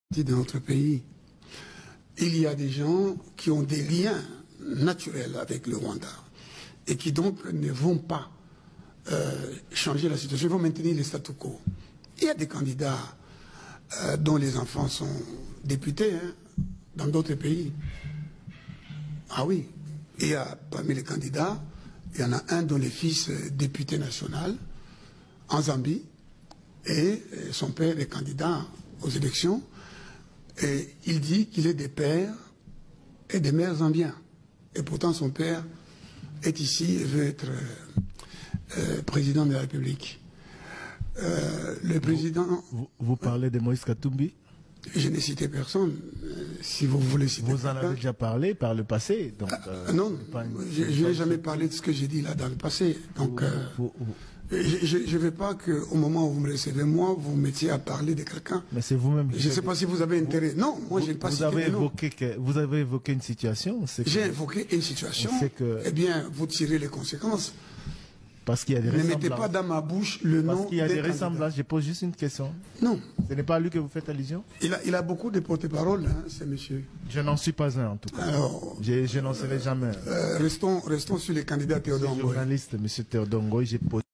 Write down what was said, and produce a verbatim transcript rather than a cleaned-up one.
de notre pays, il y a des gens qui ont des liens naturels avec le Rwanda et qui donc ne vont pas euh, changer la situation, ils vont maintenir le statu quo. Il y a des candidats euh, dont les enfants sont députés hein, dans d'autres pays. Ah oui, il y a parmi les candidats, il y en a un dont le fils est député national en Zambie et son père est candidat aux élections. Et il dit qu'il est des pères et des mères zambiens. Et pourtant, son père est ici et veut être euh, euh, président de la République. Euh, le président... Vous, vous, vous parlez de Moïse Katumbi? Je n'ai cité personne. Euh, si vous voulez citer... Vous en avez déjà parlé par le passé donc, euh, euh, Non, une... je n'ai jamais parlé de ce que j'ai dit là dans le passé. Donc, vous, euh, vous, vous... je ne veux pas qu'au moment où vous me recevez, moi, vous mettiez à parler de quelqu'un. Mais c'est vous-même. Je ne sais pas si vous avez intérêt. Vous, non, moi, je n'ai pas vous cité avez de nom. évoqué que, Vous avez évoqué une situation. J'ai évoqué une situation. Que... Eh bien, vous tirez les conséquences. Parce qu'il y a des ne ressemblances. mettez pas dans ma bouche le nom. Parce qu'il y a des, des ressemblances. Je pose juste une question. Non. Ce n'est pas à lui que vous faites allusion? Il a, il a beaucoup de porte-parole, hein, ce monsieur. Je n'en suis pas un, en tout cas. Alors, je je n'en serai jamais un. Euh, restons, restons sur les candidats Théodore Ngoy. Journaliste, monsieur Théodore Ngoy, j'ai posé